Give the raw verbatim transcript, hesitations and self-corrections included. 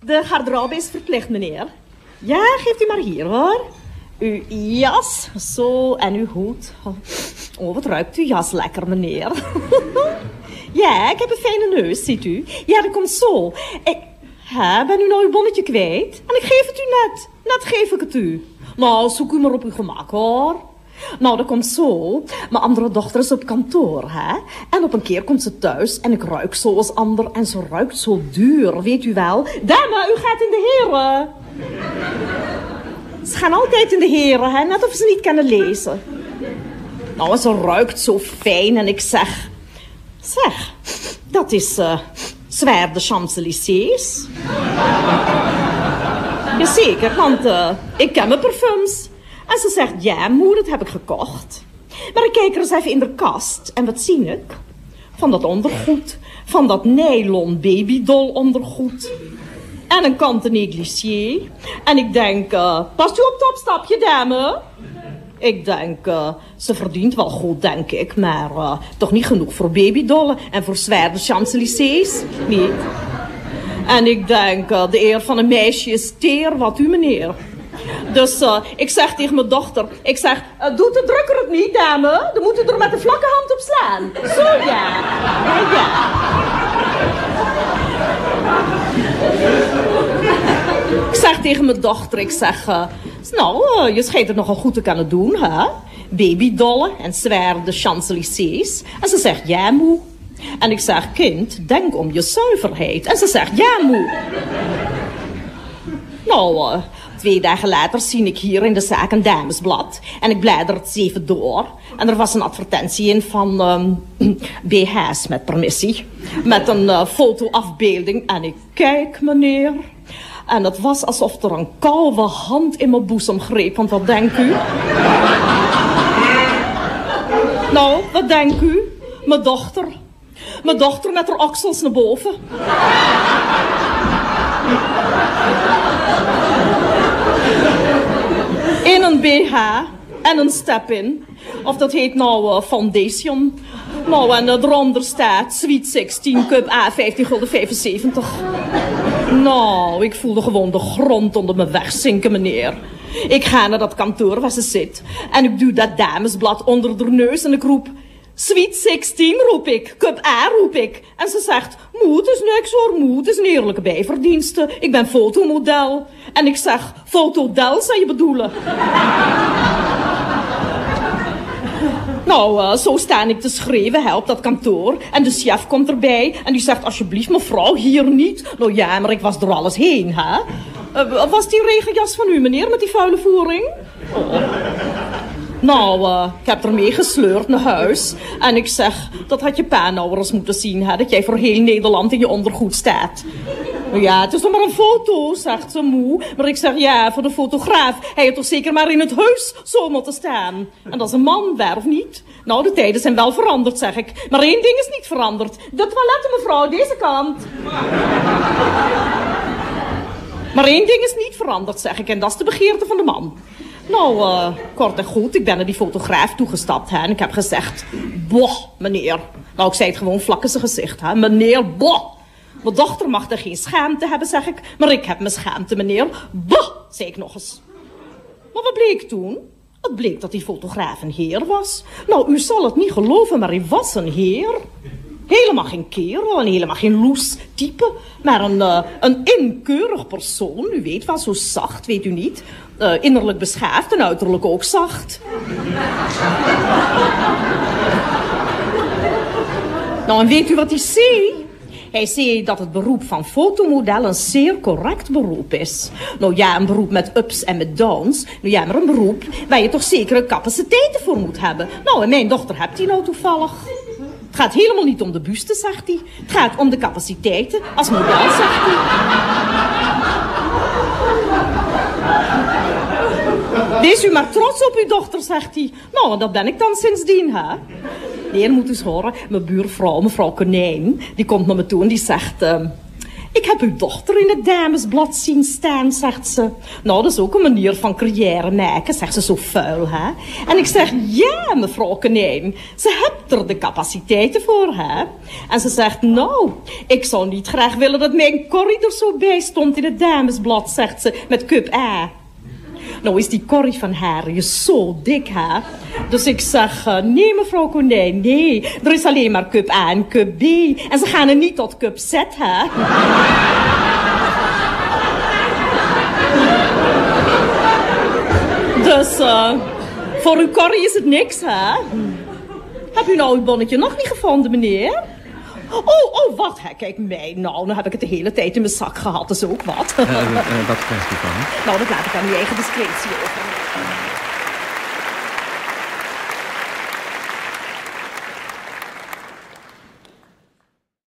De garderobe is verplicht, meneer. Ja, geeft u maar hier, hoor. Uw jas, zo, en uw hoed. Oh, wat ruikt uw jas lekker, meneer. Ja, ik heb een fijne neus, ziet u. Ja, dat komt zo. Ik hè, ben u nou uw bonnetje kwijt? En ik geef het u net. Net geef ik het u. Nou, zoek u maar op uw gemak, hoor. Nou, dat komt zo. Mijn andere dochter is op kantoor, hè. En op een keer komt ze thuis en ik ruik zo als ander. En ze ruikt zo duur, weet u wel. Dame, u gaat in de heren. Ze gaan altijd in de heren, hè. Net of ze niet kunnen lezen. Nou, en ze ruikt zo fijn en ik zeg... Zeg, dat is uh, Zwaar de Champs-Élysées. Jazeker, want uh, ik ken mijn parfums. En ze zegt, ja moe, dat heb ik gekocht. Maar ik kijk er eens even in de kast. En wat zie ik? Van dat ondergoed. Van dat nylon babydoll ondergoed. En een kanten négligé. En ik denk, uh, past u op het opstapje, dame? Ik denk, uh, ze verdient wel goed, denk ik. Maar uh, toch niet genoeg voor babydollen. En voor Zwaar de Champs-Élysées niet. En ik denk, uh, de eer van een meisje is teer, wat u meneer. Dus uh, ik zeg tegen mijn dochter, ik zeg, uh, doet de drukker het niet, dame? Dan moet u er met de vlakke hand op slaan. Zo, ja. Ja, ja. Ik zeg tegen mijn dochter, ik zeg, uh, nou, uh, je schijnt het nogal goed te kunnen doen, hè? Babydollen en Zwaar de Champs-Élysées. En ze zegt, ja, moe. En ik zeg, kind, denk om je zuiverheid. En ze zegt, ja, moe. Nou, uh, twee dagen later zie ik hier in de zaak een damesblad. En ik blader het even door. En er was een advertentie in van um, B H's met permissie. Met een uh, fotoafbeelding. En ik kijk, meneer. En het was alsof er een koude hand in mijn boezem greep. Want wat denkt u? Nou, wat denkt u? Mijn dochter. Mijn dochter met haar oksels naar boven. In een B H en een step-in. Of dat heet nou uh, foundation. Nou, en uh, eronder staat Sweet zestien Cup A vijftien gulden vijfenzeventig. Nou, ik voelde gewoon de grond onder me wegzinken, meneer. Ik ga naar dat kantoor waar ze zit. En ik duw dat damesblad onder de neus en ik roep... Sweet zestien, roep ik. Cup A, roep ik. En ze zegt, moe, het is niks hoor, moe. Het is een eerlijke bijverdienste. Ik ben fotomodel. En ik zeg, fotodel zou je bedoelen. Nou, uh, zo sta ik te schreeuwen hè, op dat kantoor. En de chef komt erbij en die zegt, alsjeblieft mevrouw, hier niet. Nou ja, maar ik was door alles heen, hè. Uh, was die regenjas van u, meneer, met die vuile voering? Oh. Nou, uh, ik heb ermee gesleurd naar huis. En ik zeg, dat had je pa nou wel eens moeten zien, hè, dat jij voor heel Nederland in je ondergoed staat. Nou ja, het is nog maar een foto, zegt ze moe. Maar ik zeg, ja, voor de fotograaf. Hij heeft toch zeker maar in het huis zo moeten staan. En dat is een man, waar of niet? Nou, de tijden zijn wel veranderd, zeg ik. Maar één ding is niet veranderd. De toiletten, mevrouw, deze kant. Maar één ding is niet veranderd, zeg ik. En dat is de begeerte van de man. Nou, uh, kort en goed, ik ben naar die fotograaf toegestapt, hè, en ik heb gezegd, boh, meneer. Nou, ik zei het gewoon vlak in zijn gezicht, hè, meneer, boh. Mijn dochter mag er geen schaamte hebben, zeg ik, maar ik heb mijn schaamte, meneer, boh, zei ik nog eens. Maar wat bleek toen? Het bleek dat die fotograaf een heer was. Nou, u zal het niet geloven, maar hij was een heer. Helemaal geen kerel en helemaal geen loes type, maar een, uh, een inkeurig persoon. U weet wel, zo zacht, weet u niet. Uh, innerlijk beschaafd en uiterlijk ook zacht. Nou, en weet u wat hij zei? Hij zei dat het beroep van fotomodel een zeer correct beroep is. Nou ja, een beroep met ups en met downs. Nou ja, maar een beroep waar je toch zekere capaciteiten voor moet hebben. Nou, en mijn dochter hebt die nou toevallig. Het gaat helemaal niet om de buste, zegt hij. Het gaat om de capaciteiten als model, zegt hij. Wees u maar trots op uw dochter, zegt hij. Nou, en dat ben ik dan sindsdien, hè. Nee, je moet eens horen. Mijn buurvrouw, mevrouw Konijn, die komt naar me toe en die zegt... Uh, Ik heb uw dochter in het damesblad zien staan, zegt ze. Nou, dat is ook een manier van carrière maken, zegt ze, zo vuil, hè. En ik zeg, ja, mevrouw Konijn, ze hebt er de capaciteiten voor, hè. En ze zegt, nou, ik zou niet graag willen dat mijn Corrie er zo bij stond in het damesblad, zegt ze, met cup A. Nou is die Corrie van haar je zo dik, hè. Dus ik zeg, uh, nee mevrouw Konijn, nee. Er is alleen maar cup A en cup B. En ze gaan er niet tot cup Z, hè. Dus, uh, voor uw Corrie is het niks, hè. Heb u nou uw bonnetje nog niet gevonden, meneer? Oh, oh, wat, hè, kijk mij. Nou, nu heb ik het de hele tijd in mijn zak gehad, dat is ook wat. Uh, uh, uh, wat krijgt u van? Nou, dat laat ik aan uw eigen discretie over.